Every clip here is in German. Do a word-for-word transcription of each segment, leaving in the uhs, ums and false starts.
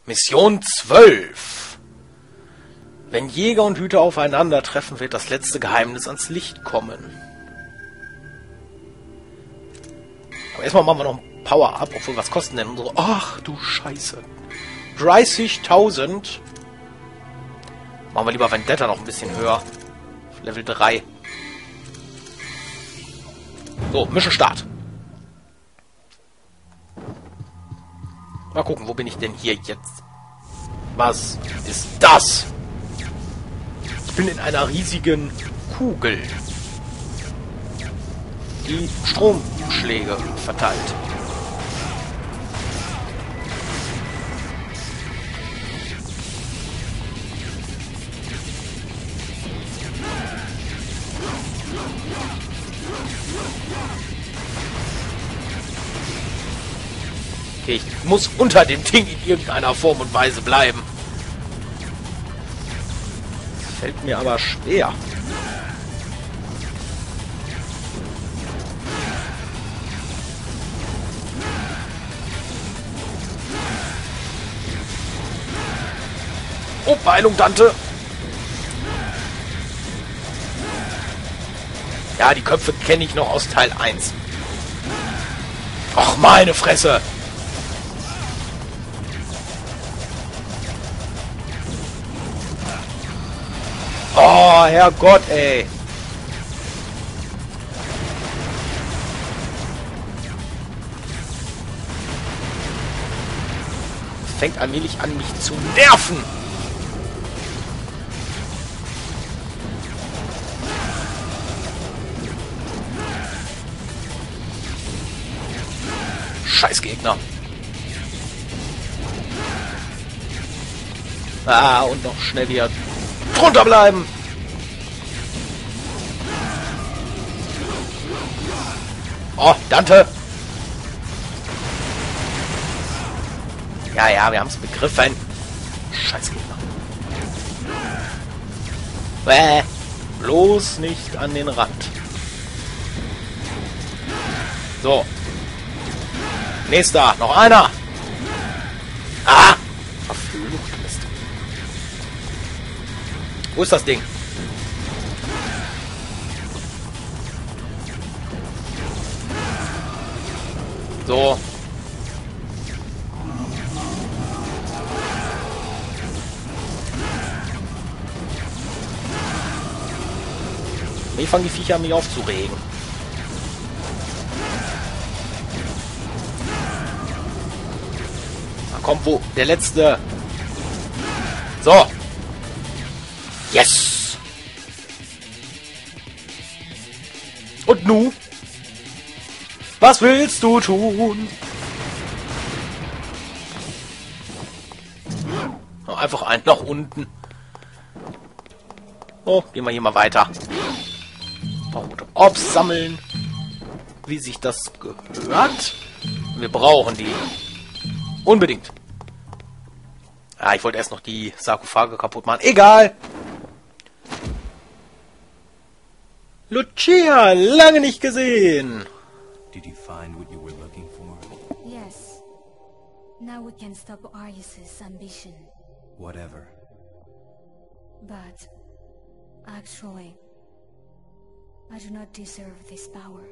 Mission zwölf. Wenn Jäger und Hüter aufeinandertreffen, wird das letzte Geheimnis ans Licht kommen. Aber erstmal machen wir noch ein Power-Up. Obwohl, was kosten denn unsere... Ach, du Scheiße. dreißigtausend. Machen wir lieber Vendetta noch ein bisschen höher. Auf Level drei. So, Mission Start. Mal gucken, wo bin ich denn hier jetzt? Was ist das? Ich bin in einer riesigen Kugel, die Stromschläge verteilt. Okay, ich muss unter dem Ding in irgendeiner Form und Weise bleiben. Das fällt mir aber schwer. Oh, Beeilung, Dante! Ja, die Köpfe kenne ich noch aus Teil eins. Ach, meine Fresse! Oh, Herrgott, ey. Es fängt allmählich an, mich zu nerven. Scheiß Gegner. Ah, und noch schnell wieder drunter bleiben. Oh, Dante. Ja, ja, wir haben es begriffen. Scheiß Gegner. Bäh. Bloß nicht an den Rand. So. Nächster. Noch einer. Ah. Verflucht Mist. Wo ist das Ding? So. Wie fangen die Viecher an, mich aufzuregen? Na komm, wo? Der letzte. So. Yes. Und nu? Was willst du tun? Oh, einfach ein nach unten. Oh, gehen wir hier mal weiter. Rote Orbs sammeln. Wie sich das gehört. Wir brauchen die. Unbedingt. Ah, ich wollte erst noch die Sarkophage kaputt machen. Egal. Lucia, lange nicht gesehen. Did you find what you were looking for? Yes. Now we can stop Arius's ambition. Whatever. But actually, I do not deserve this power.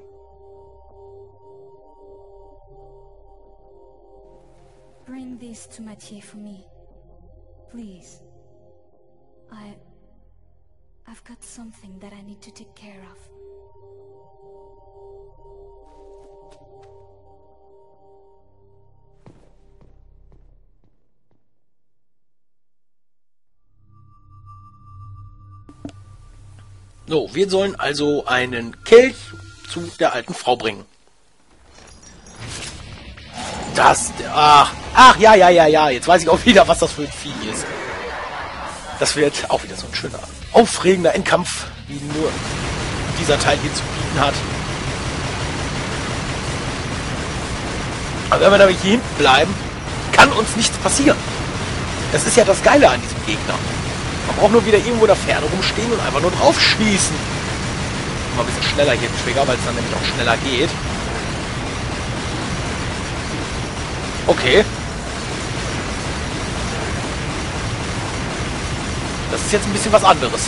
Bring this to Mathieu for me. Please. I... I've got something that I need to take care of. So, wir sollen also einen Kelch zu der alten Frau bringen. Das, ach, ach, ja, ja, ja, ja, jetzt weiß ich auch wieder, was das für ein Vieh ist. Das wird auch wieder so ein schöner, aufregender Endkampf, wie nur dieser Teil hier zu bieten hat. Aber wenn wir nämlich hier hinten bleiben, kann uns nichts passieren. Das ist ja das Geile an diesem Gegner. Man braucht nur wieder irgendwo in der Ferne rumstehen und einfach nur drauf schießen. Mal ein bisschen schneller hier den Trigger, weil es dann nämlich auch schneller geht. Okay. das ist jetzt ein bisschen was anderes.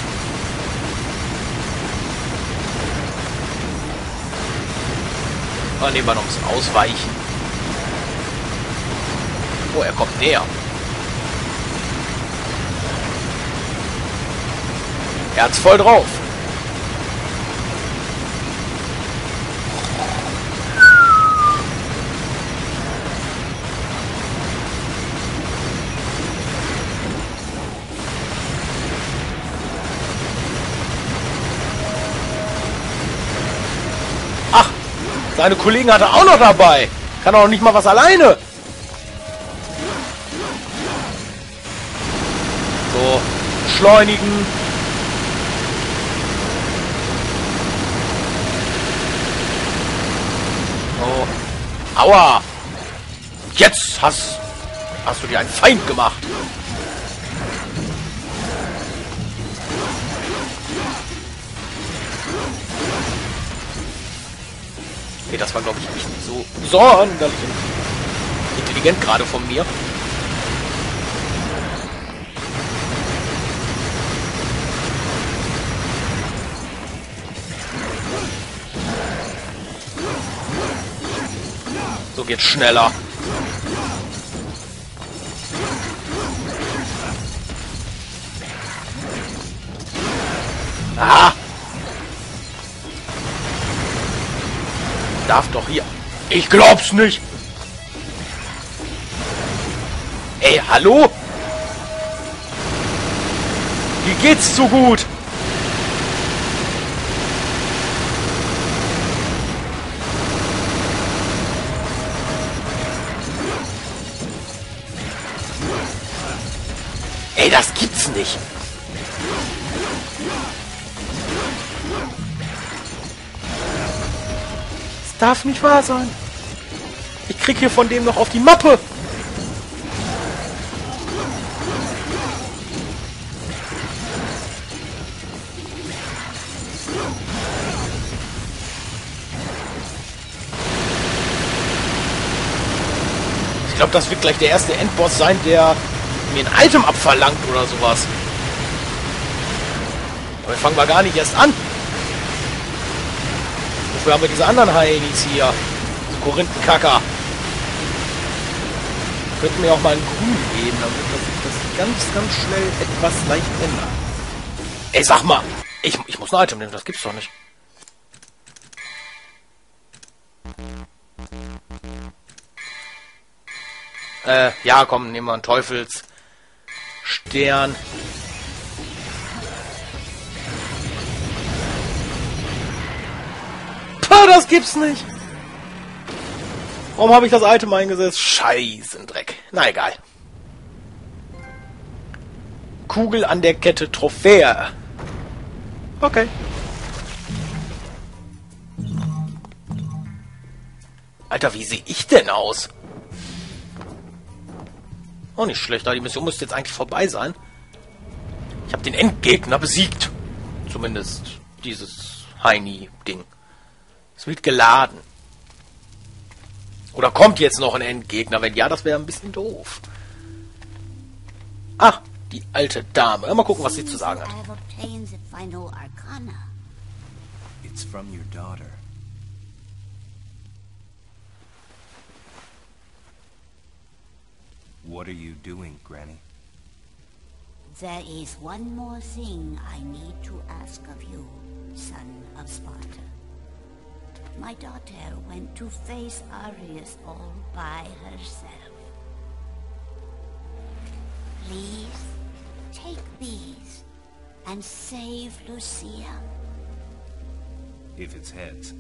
Oh, nehmen wir noch ein bisschen ausweichen. Oh, er kommt näher. Er hat's voll drauf. Ach, seine Kollegen hat er auch noch dabei. Kann auch nicht mal was alleine. So, beschleunigen. Oh. Aua! Jetzt hast, hast du dir einen Feind gemacht. Okay, das war, glaube ich, nicht so sonderlich intelligent gerade von mir. So geht's schneller. Ah! Darf doch hier. Ich glaub's nicht. Ey, hallo? Wie geht's so gut? Ey, das gibt's nicht. Das darf nicht wahr sein. Ich krieg hier von dem noch auf die Mappe. Ich glaube, das wird gleich der erste Endboss sein, der mir ein Item abverlangt oder sowas. Aber fangen wir gar nicht erst an. Wofür haben wir diese anderen Hyenis hier? Diese Korinthenkacker. Könnten mir auch mal ein Grün geben, damit sich das ganz, ganz schnell etwas leicht ändert. Ey, sag mal! Ich, ich muss ein Item nehmen, das gibt's doch nicht. Äh, ja, komm, nehmen wir einen Teufels... Stern. Pah, das gibt's nicht. Warum habe ich das Item eingesetzt? Scheißendreck. Na egal. Kugel an der Kette Trophäe. Okay. Alter, wie sehe ich denn aus? Auch nicht schlecht, die Mission müsste jetzt eigentlich vorbei sein. Ich habe den Endgegner besiegt. Zumindest dieses Heini-Ding. Es wird geladen. Oder kommt jetzt noch ein Endgegner? Wenn ja, das wäre ein bisschen doof. Ah, die alte Dame. Mal gucken, was sie zu sagen hat. It's from your daughter. What are you doing, Granny? There is one more thing I need to ask of you, son of Sparta. My daughter went to face Arius all by herself. Please, take these and save Lucia. If it's heads.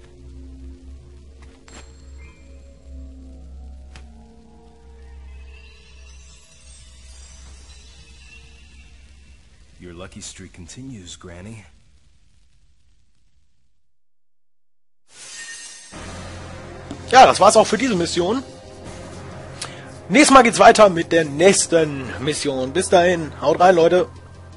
Your lucky streak continues, Granny. Ja, das war's auch für diese Mission. Nächstes Mal geht's weiter mit der nächsten Mission. Bis dahin, haut rein, Leute.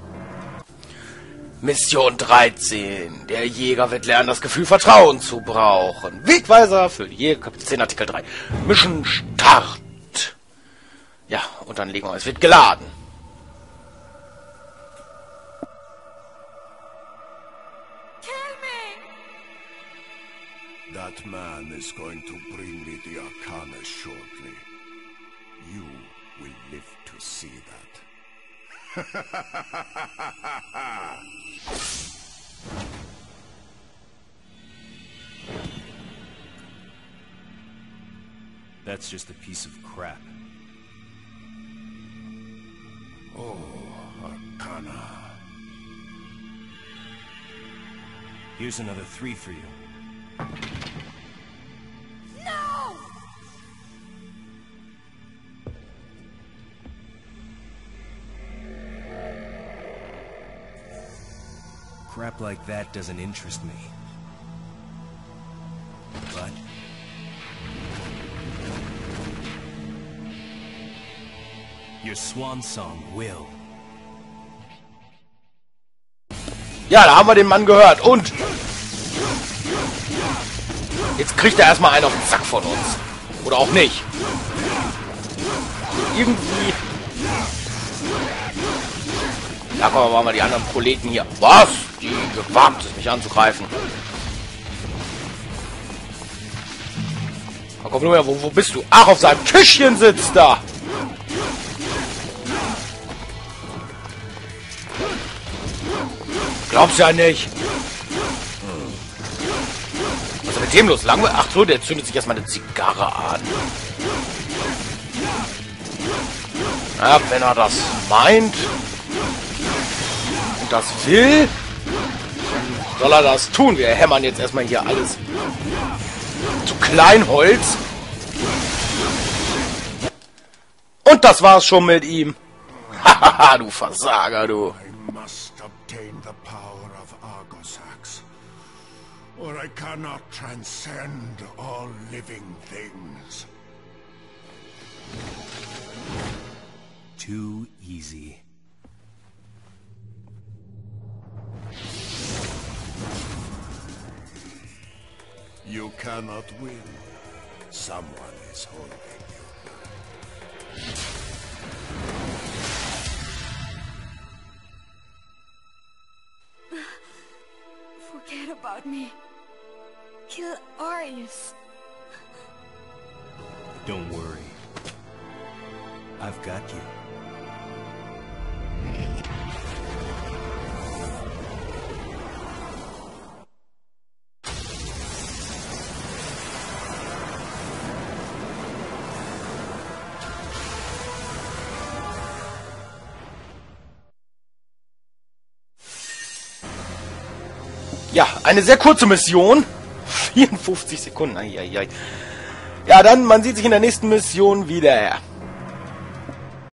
Mission dreizehn. Der Jäger wird lernen, das Gefühl Vertrauen zu brauchen. Wegweiser für die Jäger, Kapitel zehn, Artikel drei. Mission Start. Ja, und dann legen wir, es wird geladen. man is going to bring me the Arcana shortly. You will live to see that. That's just a piece of crap. Oh, Arcana. Here's another three for you. No! Crap like that doesn't interest me. But... your swan song will. Ja, da haben wir den Mann gehört. Und jetzt kriegt er erstmal einen auf den Sack von uns. Oder auch nicht. Irgendwie... Da kommen wir mal die anderen Proleten hier. Was? Die gewagt es, mich anzugreifen. Da komm nur her, wo, wo bist du? Ach, auf seinem Tischchen sitzt da. Glaubst ja nicht. Hm. Was ist mit dem los? Langwe Ach so, der zündet sich erstmal eine Zigarre an. Ja, wenn er das meint und das will, dann soll er das tun. Wir hämmern jetzt erstmal hier alles zu Kleinholz. Und das war's schon mit ihm. Hahaha, du Versager, du. I must obtain the power of Argosax, or I cannot transcend all living things. Too easy. You cannot win. Someone is holding you. Forget about me. Kill Arius. Don't worry. I've got you. Ja, eine sehr kurze Mission. vierundfünfzig Sekunden. Ai, ai, ai. Ja, dann, man sieht sich in der nächsten Mission wieder.